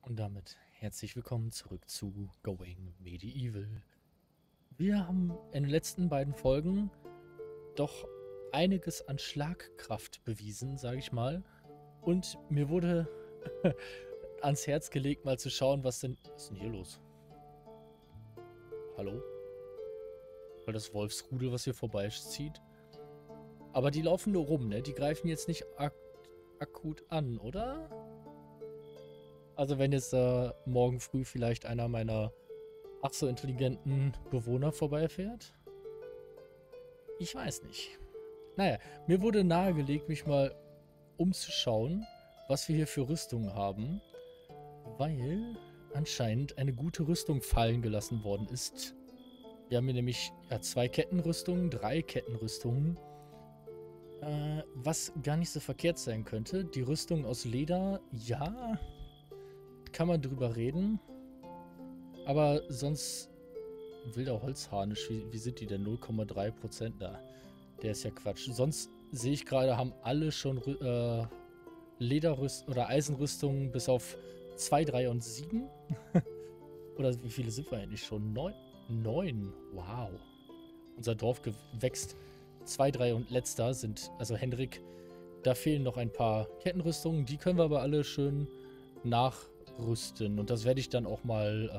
Und damit herzlich willkommen zurück zu Going Medieval. Wir haben in den letzten beiden Folgen doch einiges an Schlagkraft bewiesen, sage ich mal. Und mir wurde ans Herz gelegt, mal zu schauen, was ist denn hier los? Hallo? Weil das Wolfsrudel, was hier vorbeizieht. Aber die laufen nur rum, ne? Die greifen jetzt nicht akut an, oder? Also wenn jetzt morgen früh vielleicht einer meiner ach so intelligenten Bewohner vorbeifährt? Ich weiß nicht. Naja, mir wurde nahegelegt, mich mal umzuschauen, was wir hier für Rüstungen haben, weil anscheinend eine gute Rüstung fallen gelassen worden ist. Wir haben hier nämlich ja, 2 Kettenrüstungen, 3 Kettenrüstungen, was gar nicht so verkehrt sein könnte. Die Rüstung aus Leder, ja, kann man drüber reden. Aber sonst wilder Holzharnisch, wie sind die denn? 0,3%? Na, der ist ja Quatsch. Sonst sehe ich gerade, haben alle schon Lederrüst oder Eisenrüstungen bis auf 2, 3 und 7. Oder wie viele sind wir eigentlich schon? 9? 9. Wow. Unser Dorf wächst. 2, 3 und letzter sind, also Hendrik, da fehlen noch ein paar Kettenrüstungen. Die können wir aber alle schön nachrüsten. Und das werde ich dann auch mal,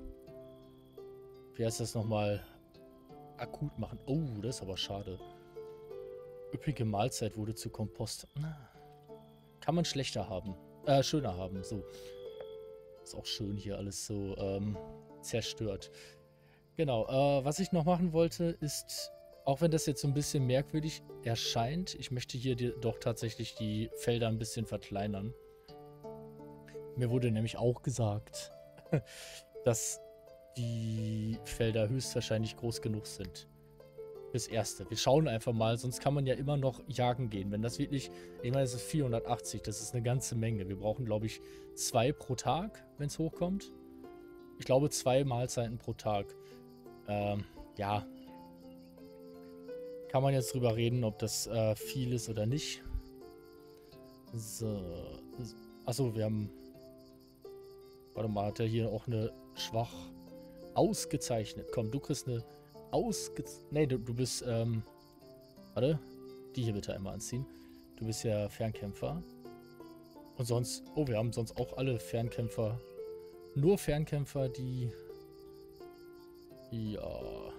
wie heißt das nochmal, akut machen. Oh, das ist aber schade. Üppige Mahlzeit wurde zu Kompost. Kann man schlechter haben. Schöner haben, so. Ist auch schön hier alles so, zerstört. Genau, was ich noch machen wollte, ist, auch wenn das jetzt so ein bisschen merkwürdig erscheint, ich möchte hier doch tatsächlich die Felder ein bisschen verkleinern. Mir wurde nämlich auch gesagt, dass die Felder höchstwahrscheinlich groß genug sind. Fürs Erste. Wir schauen einfach mal, sonst kann man ja immer noch jagen gehen. Wenn das wirklich, ich meine, das ist 480, das ist eine ganze Menge. Wir brauchen, glaube ich, 2 pro Tag, wenn es hochkommt. Ich glaube, 2 Mahlzeiten pro Tag. Ja. Kann man jetzt drüber reden, ob das viel ist oder nicht. So. Achso, wir haben... Warte mal, hat er hier auch eine schwach... Ausgezeichnet. Komm, du kriegst eine Nee, du bist, warte. Die hier bitte einmal anziehen. Du bist ja Fernkämpfer. Und sonst, oh, wir haben sonst auch alle Fernkämpfer. Nur Fernkämpfer, die... Ja.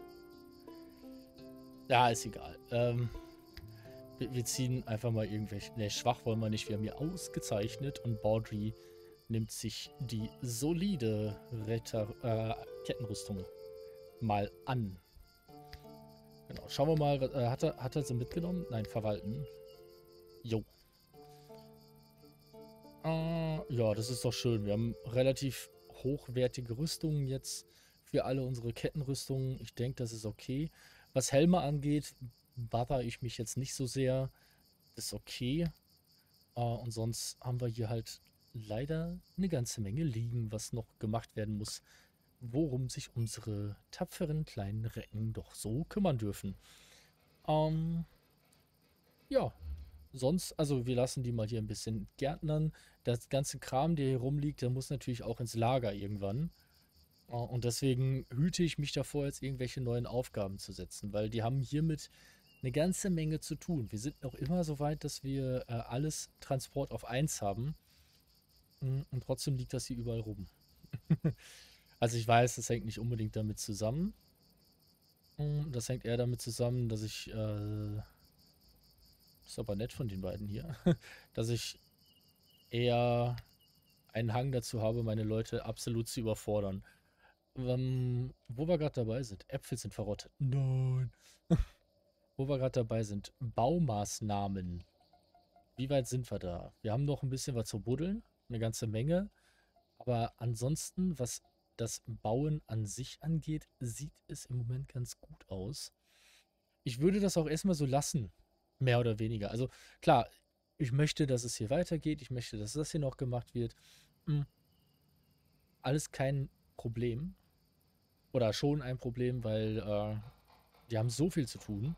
Ja, ist egal. Wir ziehen einfach mal irgendwelche... Ne, schwach wollen wir nicht. Wir haben hier ausgezeichnet und Baudry nimmt sich die solide Kettenrüstung mal an. Genau, schauen wir mal, hat er sie mitgenommen? Nein, verwalten. Jo. Ja, das ist doch schön. Wir haben relativ hochwertige Rüstungen jetzt für alle unsere Kettenrüstungen. Ich denke, das ist okay. Was Helme angeht, bother ich mich jetzt nicht so sehr. Ist okay. Und sonst haben wir hier halt leider eine ganze Menge liegen, was noch gemacht werden muss, worum sich unsere tapferen kleinen Recken doch so kümmern dürfen. Ja, sonst, also wir lassen die mal hier ein bisschen gärtnern. Das ganze Kram, der hier rumliegt, der muss natürlich auch ins Lager irgendwann. Und deswegen hüte ich mich davor, jetzt irgendwelche neuen Aufgaben zu setzen, weil die haben hiermit eine ganze Menge zu tun. Wir sind noch immer so weit, dass wir alles Transport auf 1 haben. Und trotzdem liegt das hier überall rum. Also ich weiß, das hängt nicht unbedingt damit zusammen. Das hängt eher damit zusammen, dass ich, ist aber nett von den beiden hier, dass ich eher einen Hang dazu habe, meine Leute absolut zu überfordern. Wo wir gerade dabei sind, Äpfel sind verrottet. Nein. Wo wir gerade dabei sind, Baumaßnahmen. Wie weit sind wir da? Wir haben noch ein bisschen was zu buddeln, eine ganze Menge. Aber ansonsten, was das Bauen an sich angeht, sieht es im Moment ganz gut aus. Ich würde das auch erstmal so lassen, mehr oder weniger. Also klar, ich möchte, dass es hier weitergeht. Ich möchte, dass das hier noch gemacht wird. Hm, alles kein Problem. Oder schon ein Problem, weil die haben so viel zu tun.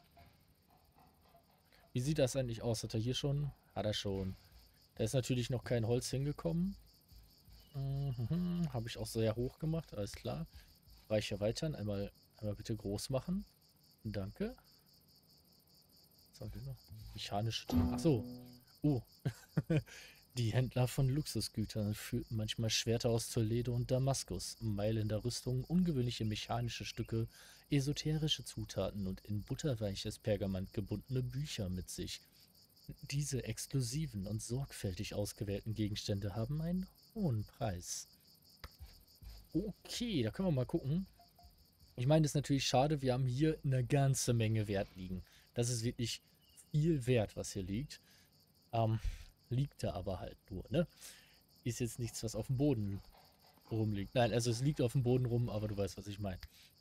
Wie sieht das eigentlich aus? Hat er hier schon? Hat er schon. Da ist natürlich noch kein Holz hingekommen. Habe ich auch sehr hoch gemacht, alles klar. Reich erweitern, einmal bitte groß machen. Danke. Was haben wir noch? Mechanische. Ach so. Oh. Die Händler von Luxusgütern führten manchmal Schwerter aus Toledo und Damaskus, Mailänder Rüstungen, ungewöhnliche mechanische Stücke, esoterische Zutaten und in butterweiches Pergament gebundene Bücher mit sich. Diese exklusiven und sorgfältig ausgewählten Gegenstände haben einen hohen Preis. Okay, da können wir mal gucken. Ich meine, das ist natürlich schade, wir haben hier eine ganze Menge Wert liegen. Das ist wirklich viel Wert, was hier liegt. Liegt da aber halt nur, ne? Ist jetzt nichts, was auf dem Boden rumliegt. Nein, also es liegt auf dem Boden rum, aber du weißt, was ich meine.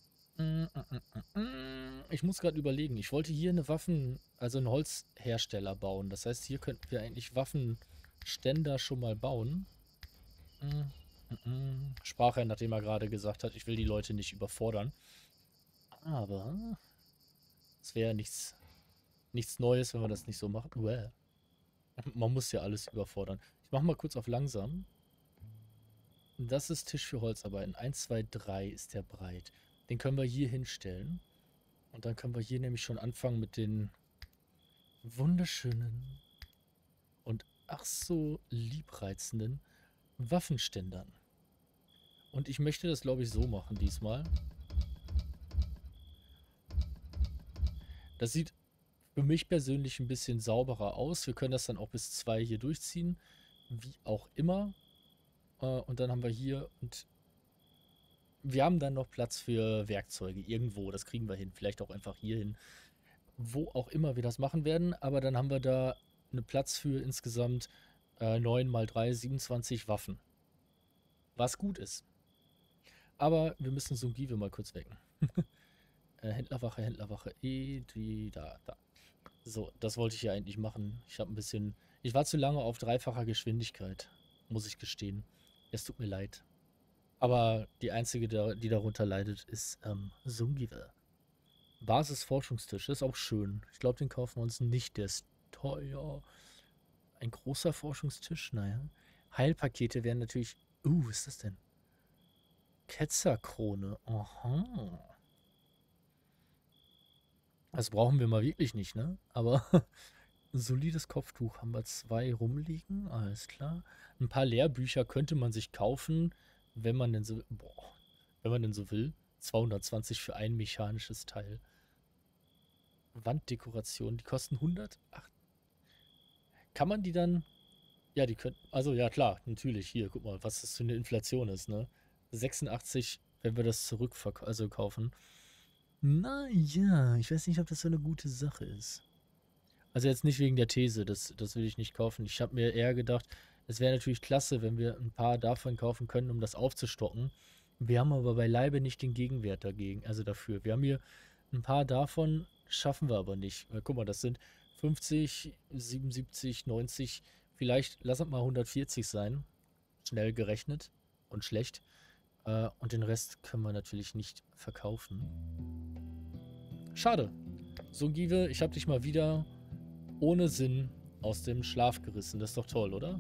Ich muss gerade überlegen. Ich wollte hier eine also einen Holzhersteller bauen. Das heißt, hier könnten wir eigentlich Waffenständer schon mal bauen. Sprach er, nachdem er gerade gesagt hat, ich will die Leute nicht überfordern. Aber es wäre nichts Neues, wenn wir das nicht so machen. Uäh. Man muss ja alles überfordern. Ich mache mal kurz auf langsam. Das ist Tisch für Holzarbeiten. 1, 2, 3 ist der breit. Den können wir hier hinstellen. Und dann können wir hier nämlich schon anfangen mit den wunderschönen und ach so liebreizenden Waffenständern. Und ich möchte das, glaube ich, so machen diesmal. Das sieht für mich persönlich ein bisschen sauberer aus. Wir können das dann auch bis 2 hier durchziehen. Wie auch immer. Und dann haben wir hier und wir haben dann noch Platz für Werkzeuge irgendwo. Das kriegen wir hin. Vielleicht auch einfach hier hin. Wo auch immer wir das machen werden. Aber dann haben wir da einen Platz für insgesamt 9 mal 3, 27 Waffen. Was gut ist. Aber wir müssen Sungive mal kurz wecken. Händlerwache, Händlerwache. Da. So, das wollte ich ja eigentlich machen. Ich war zu lange auf dreifacher Geschwindigkeit, muss ich gestehen. Es tut mir leid. Aber die einzige, die darunter leidet, ist Sungive. Basisforschungstisch, ist auch schön. Ich glaube, den kaufen wir uns nicht, der ist teuer. Ein großer Forschungstisch, naja. Heilpakete wären natürlich... was ist das denn? Ketzerkrone. Aha. Das brauchen wir mal wirklich nicht, ne? Aber ein solides Kopftuch haben wir 2 rumliegen, alles klar. Ein paar Lehrbücher könnte man sich kaufen, wenn man denn so... wenn man denn so will. 220 für ein mechanisches Teil. Wanddekoration, die kosten 100? Ach, kann man die dann... Ja, die können... Also ja, klar, natürlich. Hier, guck mal, was das für eine Inflation ist, ne? 86, wenn wir das kaufen. Naja, ich weiß nicht, ob das so eine gute Sache ist. Also jetzt nicht wegen der These, das will ich nicht kaufen. Ich habe mir eher gedacht, es wäre natürlich klasse, wenn wir ein paar davon kaufen können, um das aufzustocken. Wir haben aber beileibe nicht den Gegenwert dagegen, also dafür. Wir haben hier ein paar davon, schaffen wir aber nicht. Guck mal, das sind 50, 77, 90, vielleicht, lass es mal 140 sein. Schnell gerechnet und schlecht. Und den Rest können wir natürlich nicht verkaufen. Schade. Sungive, ich habe dich mal wieder ohne Sinn aus dem Schlaf gerissen. Das ist doch toll, oder?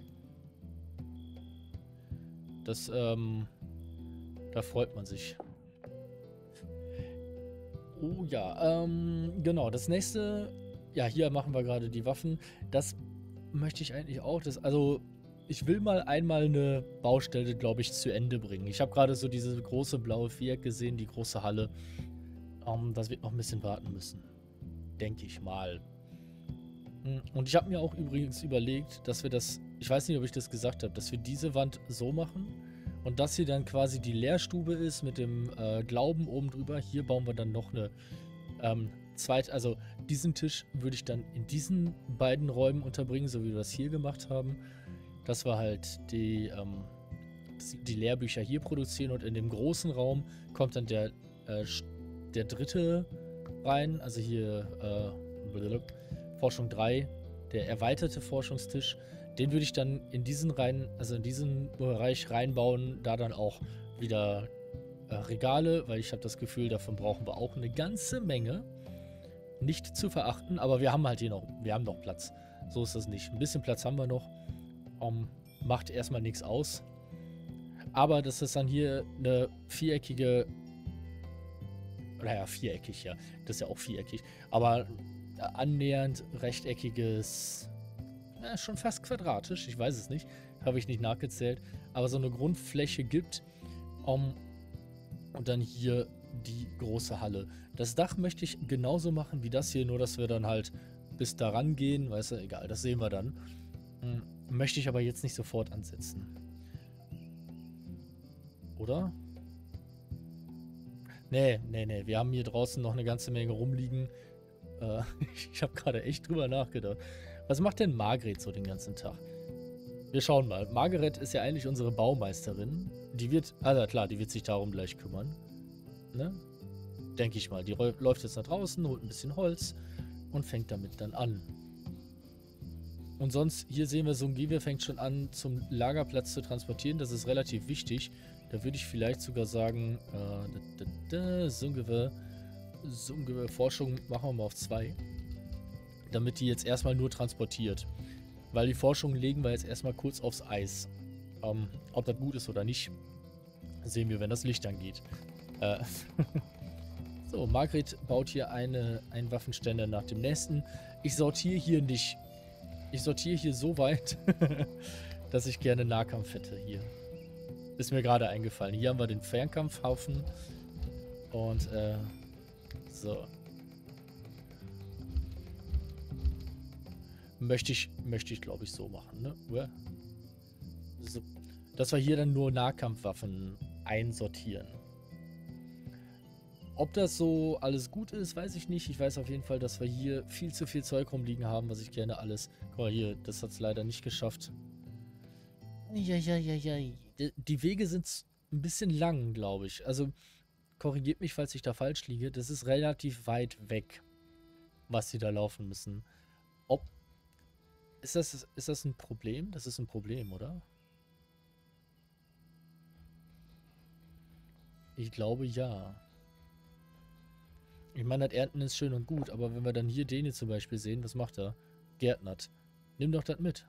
Das, da freut man sich. Oh ja, genau. Das nächste, ja, hier machen wir gerade die Waffen. Das möchte ich eigentlich auch. Also, ich will mal einmal eine Baustelle, glaube ich, zu Ende bringen. Ich habe gerade so diese große blaue Viereck gesehen, die große Halle. Das wird noch ein bisschen warten müssen. Denke ich mal. Und ich habe mir auch übrigens überlegt, dass wir das, ich weiß nicht, ob ich das gesagt habe, dass wir diese Wand so machen und das hier dann quasi die Lehrstube ist mit dem Glauben oben drüber. Hier bauen wir dann noch eine zweite, also diesen Tisch würde ich dann in diesen beiden Räumen unterbringen, so wie wir das hier gemacht haben. Dass wir halt die Lehrbücher hier produzieren und in dem großen Raum kommt dann der dritte rein, also hier Forschung 3, der erweiterte Forschungstisch. Den würde ich dann in diesen Bereich reinbauen, da dann auch wieder Regale, weil ich habe das Gefühl, davon brauchen wir auch eine ganze Menge. Nicht zu verachten, aber wir haben halt hier noch Platz. So ist das nicht. Ein bisschen Platz haben wir noch. Macht erstmal nichts aus. Aber das ist dann hier eine viereckige, naja, viereckig, ja. Das ist ja auch viereckig. Aber annähernd rechteckiges, schon fast quadratisch, ich weiß es nicht. Habe ich nicht nachgezählt. Aber so eine Grundfläche gibt. Und dann hier die große Halle. Das Dach möchte ich genauso machen wie das hier, nur dass wir dann halt bis daran gehen. Weißt du, egal, das sehen wir dann. Möchte ich aber jetzt nicht sofort ansetzen. Oder? Nee, nee, nee. Wir haben hier draußen noch eine ganze Menge rumliegen. Ich habe gerade echt drüber nachgedacht. Was macht denn Margret so den ganzen Tag? Wir schauen mal. Margaret ist ja eigentlich unsere Baumeisterin. Die wird, also klar, die wird sich darum gleich kümmern. Ne? Denke ich mal. Die läuft jetzt nach draußen, holt ein bisschen Holz und fängt damit dann an. Und sonst, hier sehen wir, Sungivir fängt schon an, zum Lagerplatz zu transportieren. Das ist relativ wichtig. Da würde ich vielleicht sogar sagen, Sungivir Forschung machen wir mal auf 2. Damit die jetzt erstmal nur transportiert. Weil die Forschung legen wir jetzt erstmal kurz aufs Eis. Ob das gut ist oder nicht, sehen wir, wenn das Licht angeht. So, Margret baut hier einen Waffenständer nach dem nächsten. Ich sortiere hier nicht. Ich sortiere hier so weit, dass ich gerne Nahkampf hätte hier. Ist mir gerade eingefallen. Hier haben wir den Fernkampfhaufen. Und, so. Möchte ich glaube ich, so machen, ne? So. Dass wir hier dann nur Nahkampfwaffen einsortieren. Ob das so alles gut ist, weiß ich nicht. Ich weiß auf jeden Fall, dass wir hier viel zu viel Zeug rumliegen haben, was ich gerne alles... Guck mal hier, das hat es leider nicht geschafft. Ja. Die Wege sind ein bisschen lang, glaube ich. Also, korrigiert mich, falls ich da falsch liege. Das ist relativ weit weg, was sie da laufen müssen. Ist das ein Problem? Das ist ein Problem, oder? Ich glaube, ja. Ich meine, das Ernten ist schön und gut, aber wenn wir dann hier den hier zum Beispiel sehen, was macht er? Gärtnert. Nimm doch das mit.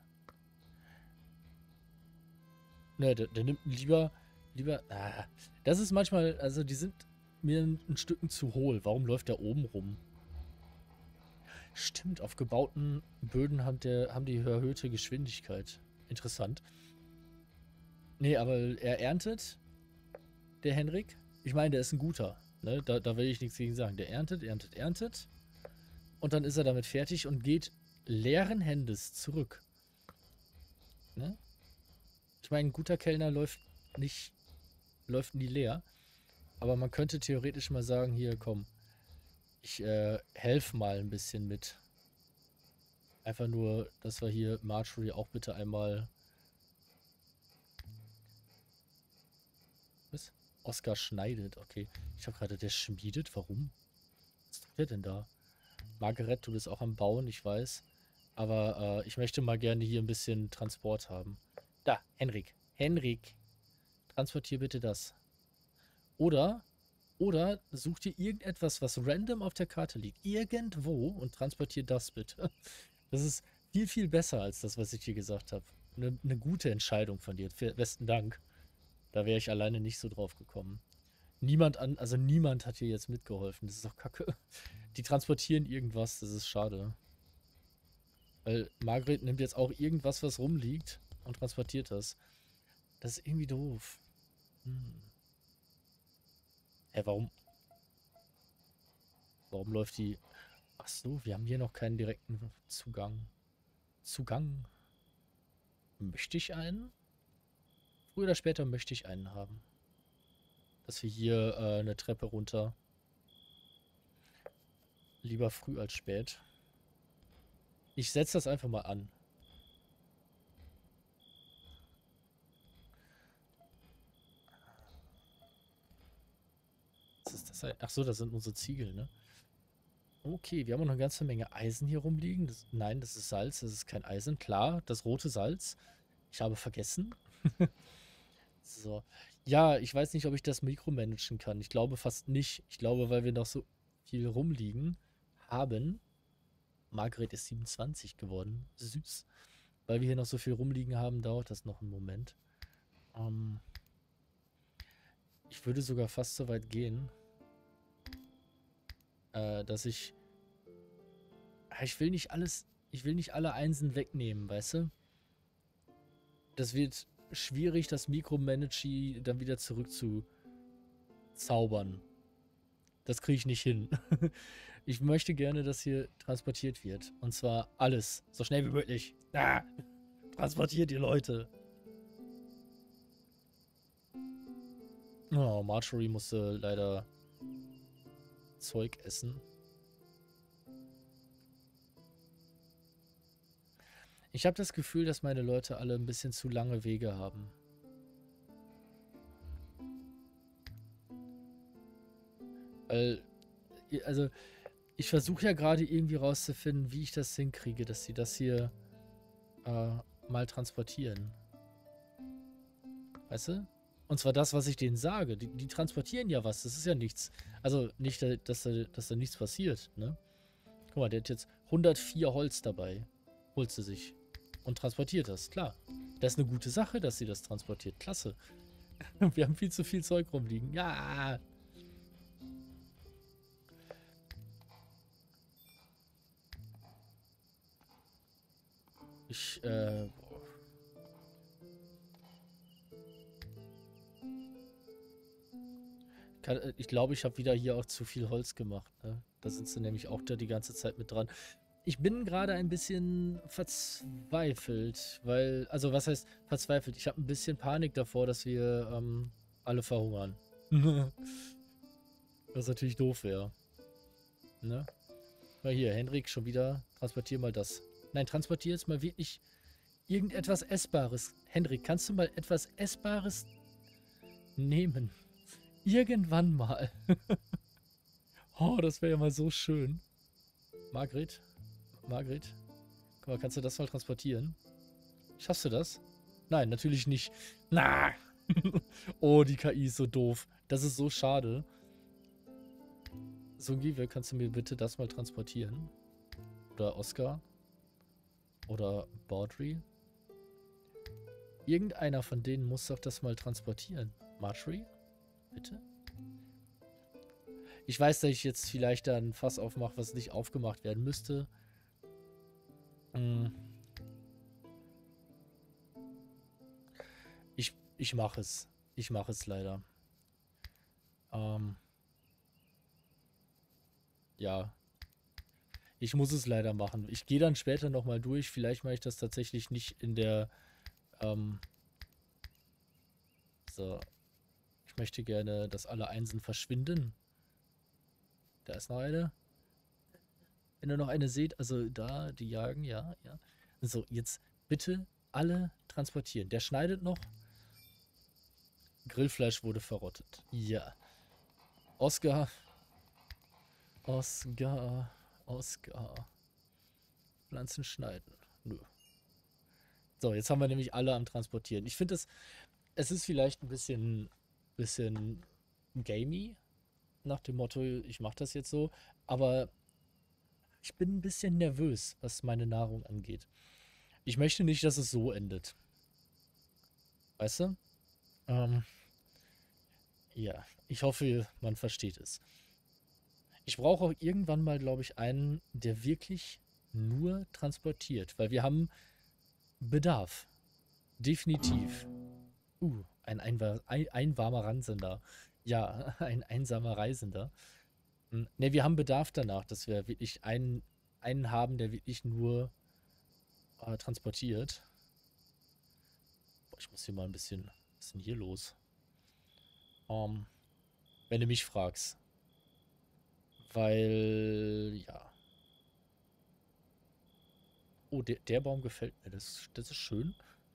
Ne, der nimmt lieber... das ist manchmal... Also, die sind mir ein Stücken zu hohl. Warum läuft der oben rum? Stimmt, auf gebauten Böden haben die erhöhte Geschwindigkeit. Interessant. Nee, aber er erntet, der Henrik. Ich meine, der ist ein guter. Ne? Da will ich nichts gegen sagen. Der erntet. Und dann ist er damit fertig und geht leeren Händes zurück. Ne? Ich meine, ein guter Kellner läuft nie leer. Aber man könnte theoretisch mal sagen, hier, komm, ich helfe mal ein bisschen mit. Einfach nur, dass wir hier Marjorie auch bitte einmal... Was? Oskar schneidet, okay. Ich habe gerade, der schmiedet, warum? Was tut der denn da? Margaret, du bist auch am Bauen, ich weiß. Aber ich möchte mal gerne hier ein bisschen Transport haben. Da, Henrik. Henrik, transportier bitte das. Oder such dir irgendetwas, was random auf der Karte liegt. Irgendwo und transportier das bitte. Das ist viel, viel besser als das, was ich dir gesagt habe. Eine gute Entscheidung von dir. Besten Dank. Da wäre ich alleine nicht so drauf gekommen. Niemand hat hier jetzt mitgeholfen. Das ist doch kacke. Die transportieren irgendwas, das ist schade. Weil Margret nimmt jetzt auch irgendwas, was rumliegt und transportiert das. Das ist irgendwie doof. Hä, warum? Warum läuft die... Ach so, wir haben hier noch keinen direkten Zugang. Möchte ich einen? Früher oder später möchte ich einen haben. Dass wir hier eine Treppe runter. Lieber früh als spät. Ich setze das einfach mal an. Was ist das? Ach so, das sind unsere Ziegel, ne? Okay, wir haben noch eine ganze Menge Eisen hier rumliegen. Nein, das ist Salz, das ist kein Eisen. Klar, das rote Salz. Ich habe vergessen. So. Ja, ich weiß nicht, ob ich das mikromanagen kann. Ich glaube fast nicht. Ich glaube, weil wir noch so viel rumliegen haben. Margret ist 27 geworden. Süß. Weil wir hier noch so viel rumliegen haben, dauert das noch einen Moment. Ich würde sogar fast so weit gehen, dass ich... Ich will nicht alles... Ich will nicht alle Einsen wegnehmen, weißt du? Das wird schwierig, das Mikromanaging dann wieder zurückzuzaubern. Das kriege ich nicht hin. Ich möchte gerne, dass hier transportiert wird. Und zwar alles. So schnell wie möglich. Ah, transportiert die Leute. Oh, Marjorie musste leider Zeug essen. Ich habe das Gefühl, dass meine Leute alle ein bisschen zu lange Wege haben. Weil, also, ich versuche ja gerade irgendwie rauszufinden, wie ich das hinkriege, dass sie das hier mal transportieren. Weißt du? Und zwar das, was ich denen sage. Die transportieren ja was. Das ist ja nichts. Also nicht, dass da nichts passiert, ne? Guck mal, der hat jetzt 104 Holz dabei. Holt sie sich. Und transportiert das, klar. Das ist eine gute Sache, dass sie das transportiert. Klasse. Wir haben viel zu viel Zeug rumliegen. Ja. Ich glaube, ich habe wieder hier auch zu viel Holz gemacht. Ne? Da sind sie nämlich auch da die ganze Zeit mit dran. Ich bin gerade ein bisschen verzweifelt, weil, also was heißt verzweifelt? Ich habe ein bisschen Panik davor, dass wir alle verhungern. Was natürlich doof wäre. Ne? Mal hier, Henrik, schon wieder, transportier mal das. Nein, transportier jetzt mal wirklich irgendetwas Essbares. Henrik, kannst du mal etwas Essbares nehmen? Irgendwann mal. Oh, das wäre ja mal so schön. Margret? Margret? Guck mal, kannst du das mal transportieren? Schaffst du das? Nein, natürlich nicht. Na! Oh, die KI ist so doof. Das ist so schade. Sungiwe, kannst du mir bitte das mal transportieren? Oder Oscar? Oder Baudry? Irgendeiner von denen muss doch das mal transportieren. Marjorie? Bitte? Ich weiß, dass ich jetzt vielleicht da ein Fass aufmache, was nicht aufgemacht werden müsste. Ich mache es. Ich mache es leider. Ja. Ich muss es leider machen. Ich gehe dann später nochmal durch. Vielleicht mache ich das tatsächlich nicht in der... so. Ich möchte gerne, dass alle Einsen verschwinden. Da ist noch eine. Wenn ihr noch eine seht, also da, die jagen, ja, ja. So, jetzt bitte alle transportieren. Der schneidet noch. Grillfleisch wurde verrottet. Ja. Oscar. Oscar. Oscar. Pflanzen schneiden. Nö. So, jetzt haben wir nämlich alle am Transportieren. Ich finde es ist vielleicht ein bisschen gamey. Nach dem Motto, ich mache das jetzt so. Aber ich bin ein bisschen nervös, was meine Nahrung angeht. Ich möchte nicht, dass es so endet. Weißt du? Ja, ich hoffe, man versteht es. Ich brauche auch irgendwann mal, glaube ich, einen, der wirklich nur transportiert, weil wir haben Bedarf. Definitiv. Ein warmer Ransender. Ja, ein einsamer Reisender. Ne, wir haben Bedarf danach, dass wir wirklich einen haben, der wirklich nur transportiert. Boah, ich muss hier mal ein bisschen... Was ist denn hier los? Wenn du mich fragst. Weil, ja. Oh, der Baum gefällt mir. Das ist schön.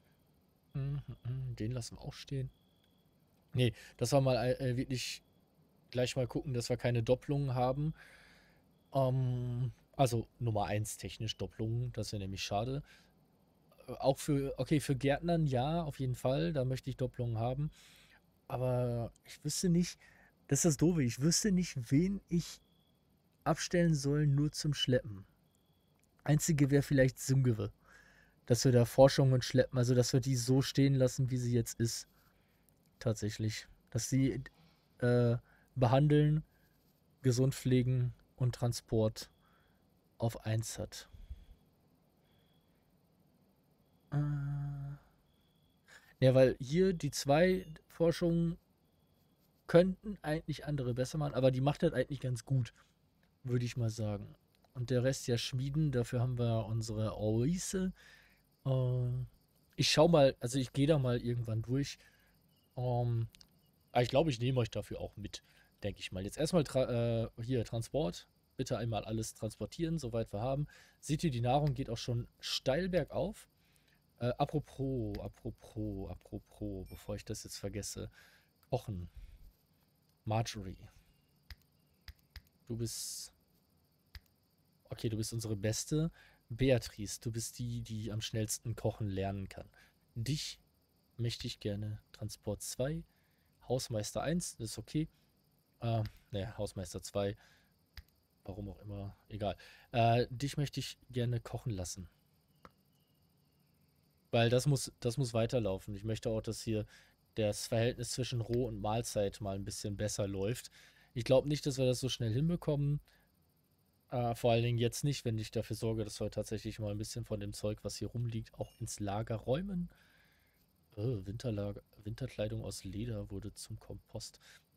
Den lassen wir auch stehen. Nee, dass wir mal wirklich gleich mal gucken, dass wir keine Doppelungen haben. Also Nummer 1 technisch Doppelungen, das wäre nämlich schade. Auch okay, für Gärtnern ja, auf jeden Fall. Da möchte ich Doppelungen haben. Aber ich wüsste nicht, das ist das Doofe, ich wüsste nicht, wen ich abstellen soll, nur zum Schleppen. Einzige wäre vielleicht Sungewe. Dass wir da Forschung und Schleppen, also dass wir die so stehen lassen, wie sie jetzt ist. Tatsächlich. Dass sie behandeln, gesund pflegen und Transport auf 1 hat. Ja, weil hier die 2 Forschungen könnten eigentlich andere besser machen, aber die macht das eigentlich ganz gut, würde ich mal sagen. Und der Rest ja Schmieden, dafür haben wir unsere Oise. Ich schau mal, also ich gehe da mal irgendwann durch. Aber ich glaube, ich nehme euch dafür auch mit, denke ich mal. Jetzt erstmal hier Transport. Bitte einmal alles transportieren, soweit wir haben. Seht ihr, die Nahrung geht auch schon steil bergauf. Apropos, bevor ich das jetzt vergesse. Kochen. Marjorie. Du bist. Okay, du bist unsere Beste. Beatrice, du bist die, die am schnellsten kochen lernen kann. Dich möchte ich gerne Transport 2. Hausmeister 1, das ist okay. Ne, Hausmeister 2. Warum auch immer. Egal. Dich möchte ich gerne kochen lassen. Weil das muss weiterlaufen. Ich möchte auch, dass hier das Verhältnis zwischen Roh- und Mahlzeit mal ein bisschen besser läuft. Ich glaube nicht, dass wir das so schnell hinbekommen. Vor allen Dingen jetzt nicht, wenn ich dafür sorge, dass wir tatsächlich mal ein bisschen von dem Zeug, was hier rumliegt, auch ins Lager räumen. Winterkleidung aus Leder wurde zum Kompost.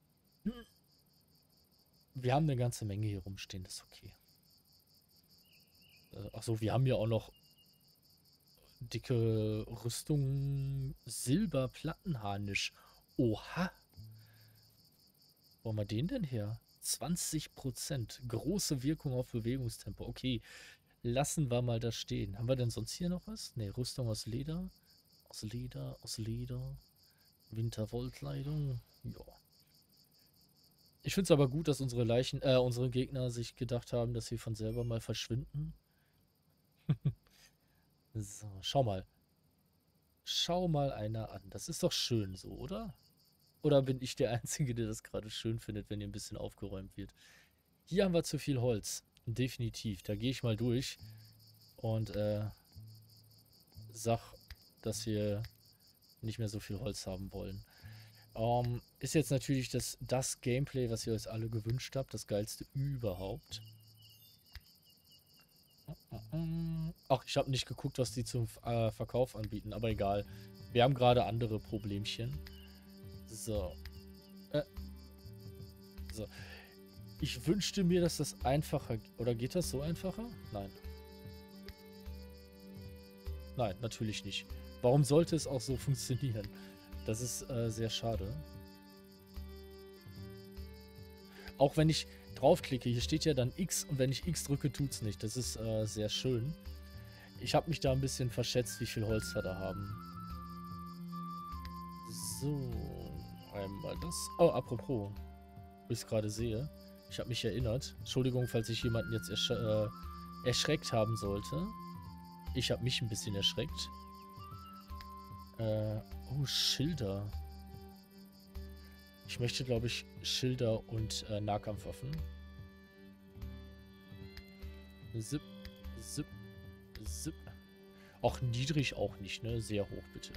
Wir haben eine ganze Menge hier rumstehen, das ist okay. Achso, wir haben ja auch noch dicke Rüstung, Silberplattenharnisch. Oha! Wo haben wir den denn her? 20%. Große Wirkung auf Bewegungstempo. Okay, lassen wir mal da stehen. Haben wir denn sonst hier noch was? Ne, Rüstung aus Leder. Aus Leder. Winterwollkleidung. Ja. Ich finde es aber gut, dass unsere Gegner sich gedacht haben, dass sie von selber mal verschwinden. So, schau mal. Schau mal einer an. Das ist doch schön so, oder? Oder bin ich der Einzige, der das gerade schön findet, wenn hier ein bisschen aufgeräumt wird? Hier haben wir zu viel Holz. Definitiv. Da gehe ich mal durch und sag, dass wir nicht mehr so viel Holz haben wollen. Ist jetzt natürlich das Gameplay, was ihr euch alle gewünscht habt. Das geilste überhaupt. Ach, ich habe nicht geguckt, was die zum Verkauf anbieten, aber egal. Wir haben gerade andere Problemchen. So. So. Ich wünschte mir, dass das einfacher... Oder geht das so einfacher? Nein. Nein, natürlich nicht. Warum sollte es auch so funktionieren? Das ist sehr schade. Auch wenn ich draufklicke, hier steht ja dann X und wenn ich X drücke, tut es nicht. Das ist sehr schön. Ich habe mich da ein bisschen verschätzt, wie viel Holz wir da haben. So, einmal das. Oh, apropos, wie ich es gerade sehe. Ich habe mich erinnert. Entschuldigung, falls ich jemanden jetzt erschreckt haben sollte. Ich habe mich ein bisschen erschreckt. Oh, Schilder. Ich möchte, glaube ich, Schilder und Nahkampfwaffen. Zip, zip, zip. Auch niedrig auch nicht, ne? Sehr hoch, bitte.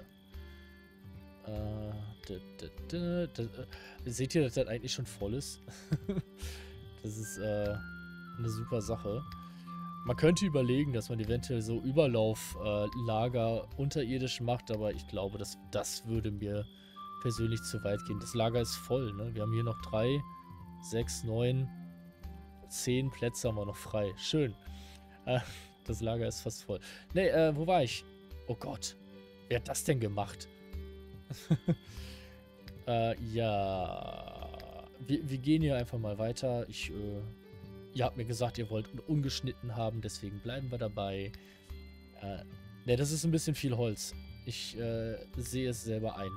Seht ihr, dass das eigentlich schon voll ist? Das ist eine super Sache. Man könnte überlegen, dass man eventuell so Überlauflager unterirdisch macht, aber ich glaube, das würde mir persönlich zu weit gehen. Das Lager ist voll, ne? Wir haben hier noch 3, 6, 9, 10 Plätze haben wir noch frei. Schön. Das Lager ist fast voll. Ne, wo war ich? Oh Gott. Wer hat das denn gemacht? Ja. Wir gehen hier einfach mal weiter. Ihr habt mir gesagt, ihr wollt ungeschnitten haben, deswegen bleiben wir dabei. Ne, das ist ein bisschen viel Holz. Ich sehe es selber ein.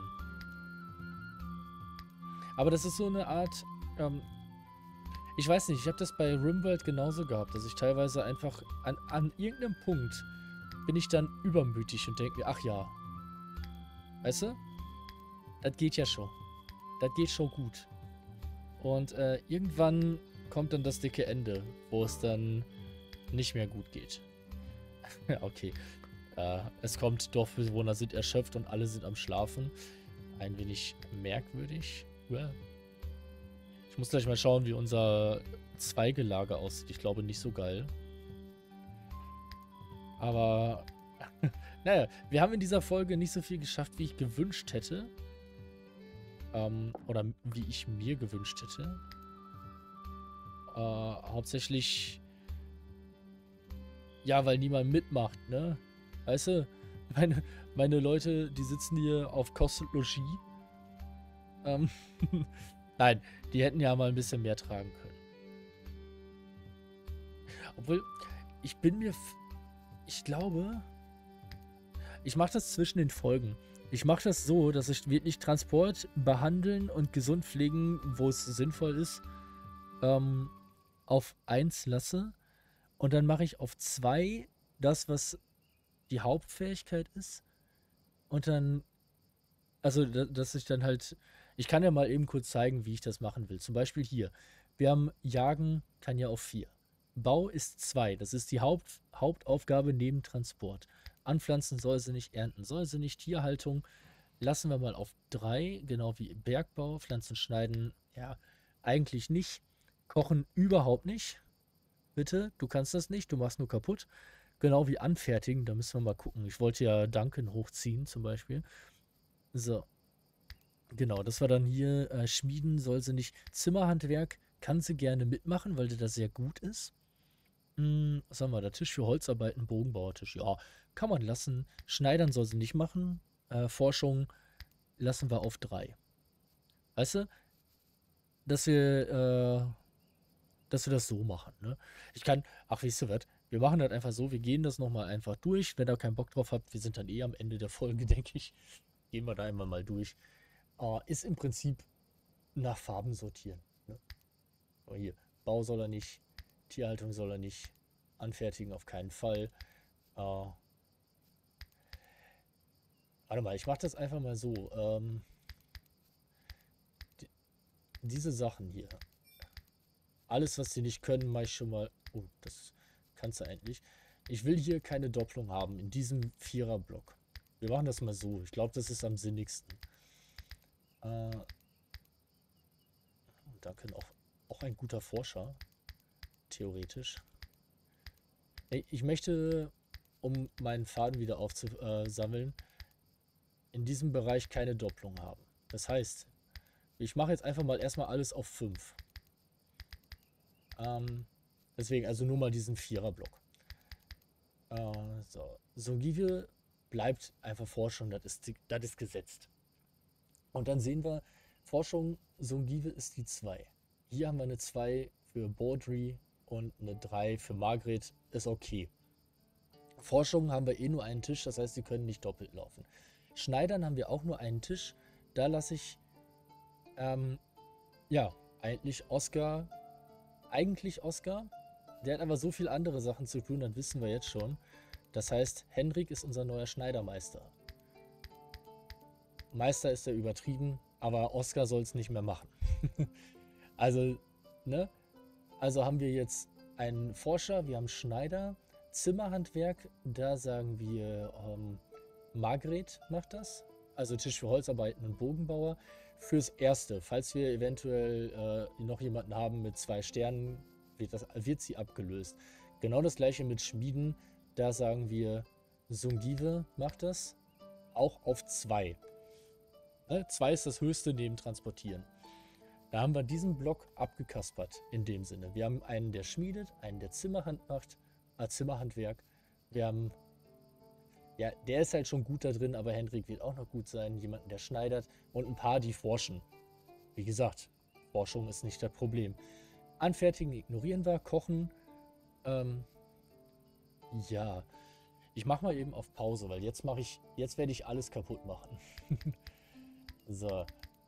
Aber das ist so eine Art, ich weiß nicht, ich habe das bei RimWorld genauso gehabt, dass ich teilweise einfach an irgendeinem Punkt bin ich dann übermütig und denke mir, ach ja, weißt du, das geht ja schon. Das geht schon gut. Und irgendwann kommt dann das dicke Ende, wo es dann nicht mehr gut geht. Okay. Es kommt, Dorfbewohner sind erschöpft und alle sind am Schlafen. Ein wenig merkwürdig. Ich muss gleich mal schauen, wie unser Zweigelager aussieht. Ich glaube nicht so geil. Aber naja, wir haben in dieser Folge nicht so viel geschafft, wie ich gewünscht hätte. Oder wie ich mir gewünscht hätte. Hauptsächlich, ja, weil niemand mitmacht, ne? Weißt du, meine Leute, die sitzen hier auf Kost und Logis. Nein, die hätten ja mal ein bisschen mehr tragen können. Obwohl, ich glaube, ich mache das zwischen den Folgen. Ich mache das so, dass ich wirklich Transport behandeln und gesund pflegen, wo es sinnvoll ist, auf 1 lasse. Und dann mache ich auf 2 das, was die Hauptfähigkeit ist. Und dann, also, dass ich dann halt, ich kann ja mal eben kurz zeigen, wie ich das machen will. Zum Beispiel hier. Wir haben Jagen, kann ja auf 4. Bau ist 2. Das ist die Hauptaufgabe neben Transport. Anpflanzen soll sie nicht, ernten soll sie nicht. Tierhaltung lassen wir mal auf 3. Genau wie Bergbau. Pflanzen schneiden, ja, eigentlich nicht. Kochen überhaupt nicht. Bitte, du kannst das nicht, du machst nur kaputt. Genau wie anfertigen, da müssen wir mal gucken. Ich wollte ja Duncan hochziehen zum Beispiel. So, genau, das war dann hier, Schmieden soll sie nicht. Zimmerhandwerk kann sie gerne mitmachen, weil der da sehr gut ist. Was haben wir da? Tisch für Holzarbeiten, Bogenbauertisch. Ja, kann man lassen. Schneidern soll sie nicht machen. Forschung lassen wir auf 3. Weißt du, dass wir das so machen, ne? Ich kann, ach, weißt du was? Wir machen das einfach so, wir gehen das nochmal einfach durch. Wenn ihr keinen Bock drauf habt, wir sind dann eh am Ende der Folge, denke ich. Gehen wir da einmal mal durch. Ist im Prinzip nach Farben sortieren. Ne? Aber hier, Bau soll er nicht, Tierhaltung soll er nicht, anfertigen auf keinen Fall. Warte mal, ich mache das einfach mal so. Diese Sachen hier. Alles, was sie nicht können, mache ich schon mal. Oh, das kannst du eigentlich. Ich will hier keine Doppelung haben in diesem Vierer-Block. Wir machen das mal so. Ich glaube, das ist am sinnigsten. Danke auch ein guter Forscher. Theoretisch. Ich möchte, um meinen Faden wieder aufzusammeln, in diesem Bereich keine Doppelung haben. Das heißt, ich mache jetzt einfach mal erstmal alles auf 5. Deswegen also nur mal diesen Vierer-Block. So. Songive bleibt einfach Forschung, das ist gesetzt. Und dann sehen wir, Forschung, Songive ist die 2. Hier haben wir eine 2 für Baudry und eine 3 für Margret, ist okay. Forschung haben wir eh nur einen Tisch, das heißt, sie können nicht doppelt laufen. Schneidern haben wir auch nur einen Tisch, da lasse ich, ja, eigentlich Oscar. Der hat aber so viel andere Sachen zu tun, das wissen wir jetzt schon. Das heißt, Henrik ist unser neuer Schneidermeister. Meister ist er übertrieben, aber Oscar soll es nicht mehr machen. Also, ne? Also haben wir jetzt einen Forscher, wir haben Schneider, Zimmerhandwerk, da sagen wir, Margret macht das. Also Tisch für Holzarbeiten und Bogenbauer. Fürs Erste, falls wir eventuell noch jemanden haben mit 2 Sternen, wird sie abgelöst. Genau das gleiche mit Schmieden. Da sagen wir, Songive macht das. Auch auf 2. 2 ist das höchste neben Transportieren. Da haben wir diesen Block abgekaspert in dem Sinne. Wir haben einen, der schmiedet, einen, der Zimmerhand macht, Zimmerhandwerk. Wir haben, ja, der ist halt schon gut da drin, aber Hendrik wird auch noch gut sein. Jemanden, der schneidert und ein paar, die forschen. Wie gesagt, Forschung ist nicht das Problem. Anfertigen ignorieren wir, kochen. Ja, ich mache mal eben auf Pause, weil jetzt werde ich alles kaputt machen. So.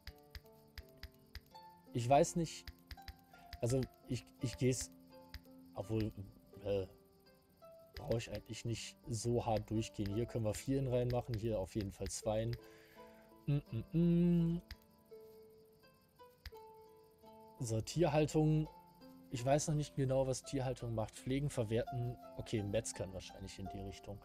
Ich weiß nicht, also ich gehe es, obwohl, brauche ich eigentlich nicht so hart durchgehen. Hier können wir 4 reinmachen, hier auf jeden Fall 2. So, Tierhaltung. Ich weiß noch nicht genau, was Tierhaltung macht. Pflegen, verwerten. Okay, Metzgern wahrscheinlich in die Richtung.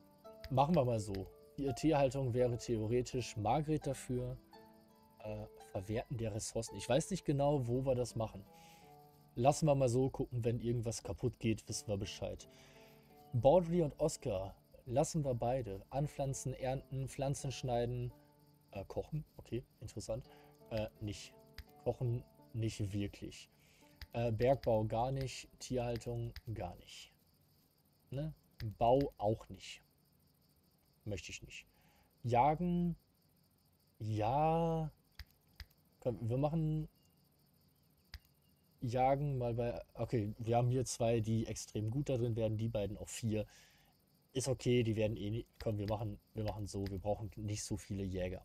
Machen wir mal so. Die Tierhaltung wäre theoretisch Margret dafür. Verwerten der Ressourcen. Ich weiß nicht genau, wo wir das machen. Lassen wir mal so gucken, wenn irgendwas kaputt geht, wissen wir Bescheid. Baudry und Oscar lassen wir beide. Anpflanzen, ernten, Pflanzen schneiden, kochen. Okay, interessant. Nicht. Kochen nicht wirklich. Bergbau gar nicht. Tierhaltung gar nicht. Ne? Bau auch nicht. Möchte ich nicht. Jagen, ja. Komm, wir machen Jagen mal bei. Okay, wir haben hier zwei, die extrem gut darin werden, die beiden auf vier. Ist okay, die werden eh nicht. Komm, wir machen so, wir brauchen nicht so viele Jäger.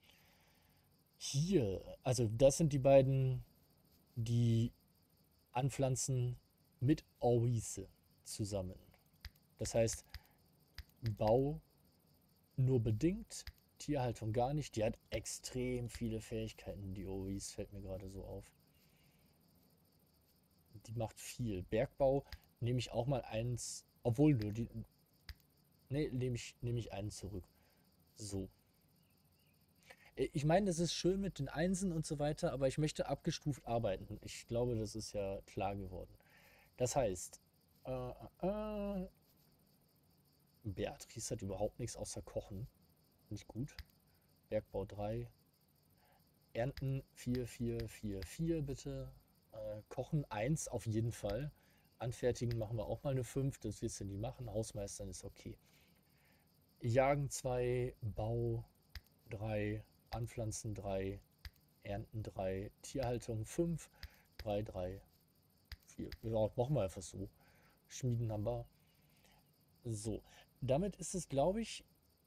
Hier, also das sind die beiden, die anpflanzen mit Oise zusammen. Das heißt, Bau nur bedingt, Tierhaltung gar nicht. Die hat extrem viele Fähigkeiten, die Oise, fällt mir gerade so auf. Die macht viel. Bergbau nehme ich auch mal eins, obwohl nur die. Ne, nehme ich einen zurück. So. Ich meine, das ist schön mit den Einsen und so weiter, aber ich möchte abgestuft arbeiten. Ich glaube, das ist ja klar geworden. Das heißt, äh, äh, Beatrice hat überhaupt nichts außer Kochen. Nicht gut. Bergbau 3. Ernten 4, 4, 4, 4 bitte. Kochen 1 auf jeden Fall. Anfertigen machen wir auch mal eine 5. Das wirst du nie machen. Hausmeistern ist okay. Jagen 2, Bau 3, Anpflanzen 3, Ernten 3, Tierhaltung 5, 3, 3, 4. Ja, machen wir einfach so. Schmieden haben wir. So, damit ist es, glaube ich,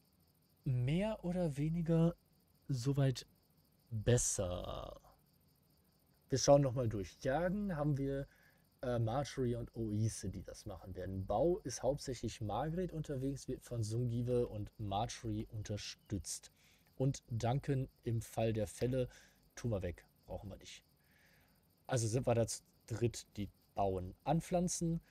mehr oder weniger soweit besser. Wir schauen nochmal durch. Jagen haben wir Marjorie und Oise, die das machen werden. Bau ist hauptsächlich Margret unterwegs, wird von Sungive und Marjorie unterstützt. Und Duncan im Fall der Fälle tun wir weg. Brauchen wir nicht. Also sind wir da zu dritt, die bauen. Anpflanzen,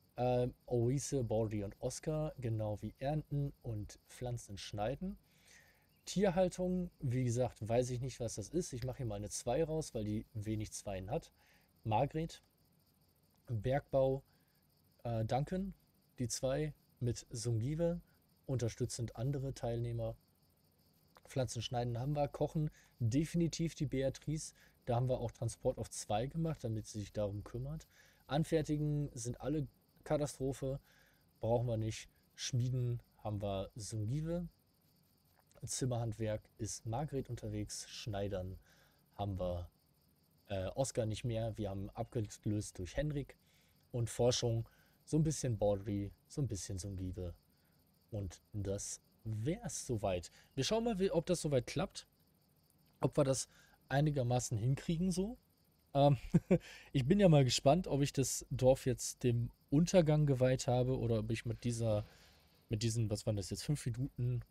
Oise, Baldy und Oscar, genau wie ernten und Pflanzen schneiden. Tierhaltung, wie gesagt, weiß ich nicht, was das ist. Ich mache hier mal eine 2 raus, weil die wenig Zweien hat. Margret, Bergbau, Duncan, die 2 mit Sungive, unterstützend andere Teilnehmer. Pflanzen schneiden haben wir, kochen definitiv die Beatrice. Da haben wir auch Transport auf 2 gemacht, damit sie sich darum kümmert. Anfertigen sind alle Katastrophe, brauchen wir nicht. Schmieden haben wir Sungive. Zimmerhandwerk ist Margret unterwegs. Schneidern haben wir Oscar nicht mehr. Wir haben abgelöst durch Henrik. Und Forschung so ein bisschen Baudry, so ein bisschen Sungive. Und das wär's soweit. Wir schauen mal, ob das soweit klappt. Ob wir das einigermaßen hinkriegen so. Ähm, ich bin ja mal gespannt, ob ich das Dorf jetzt dem Untergang geweiht habe oder ob ich mit diesen, was waren das jetzt, 5 Minuten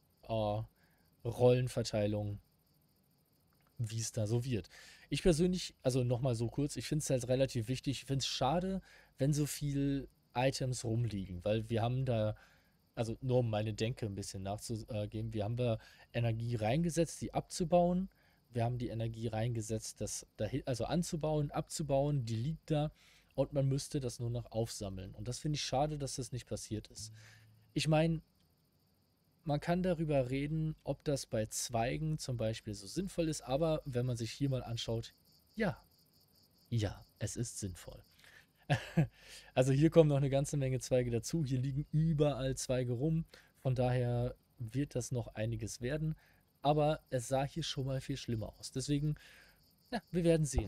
Rollenverteilung, wie es da so wird. Ich persönlich, also nochmal so kurz, ich finde es halt relativ wichtig. Ich finde es schade, wenn so viel Items rumliegen, weil wir haben da, also nur um meine Denke ein bisschen nachzugeben, wir haben da Energie reingesetzt, die abzubauen. Wir haben die Energie reingesetzt, das dahin, also anzubauen, abzubauen, die liegt da und man müsste das nur noch aufsammeln. Und das finde ich schade, dass das nicht passiert ist. Ich meine, man kann darüber reden, ob das bei Zweigen zum Beispiel so sinnvoll ist, aber wenn man sich hier mal anschaut, ja, ja, es ist sinnvoll. Also hier kommen noch eine ganze Menge Zweige dazu. Hier liegen überall Zweige rum. Von daher wird das noch einiges werden. Aber es sah hier schon mal viel schlimmer aus. Deswegen, ja, wir werden sehen.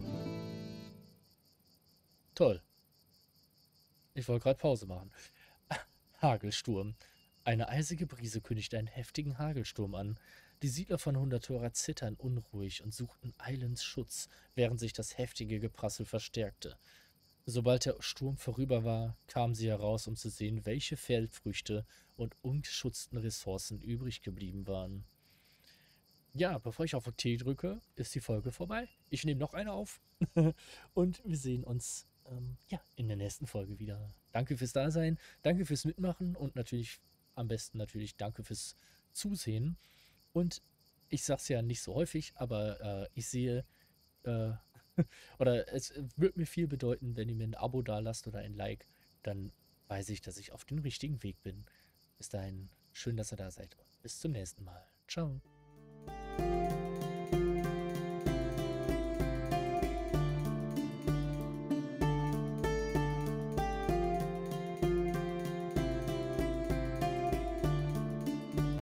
Toll. Ich wollte gerade Pause machen. Hagelsturm. Eine eisige Brise kündigte einen heftigen Hagelsturm an. Die Siedler von Hundertora zitterten unruhig und suchten eilends Schutz, während sich das heftige Geprassel verstärkte. Sobald der Sturm vorüber war, kamen sie heraus, um zu sehen, welche Feldfrüchte und ungeschützten Ressourcen übrig geblieben waren. Ja, bevor ich auf OK drücke, ist die Folge vorbei. Ich nehme noch eine auf und wir sehen uns ja, in der nächsten Folge wieder. Danke fürs Dasein, danke fürs Mitmachen und natürlich am besten natürlich danke fürs Zusehen. Und Ich sag's ja nicht so häufig, aber ich sehe, äh, oder es wird mir viel bedeuten, wenn ihr mir ein Abo dalasst oder ein Like, dann weiß ich, dass ich auf dem richtigen Weg bin. Bis dahin, schön, dass ihr da seid und bis zum nächsten Mal. Ciao.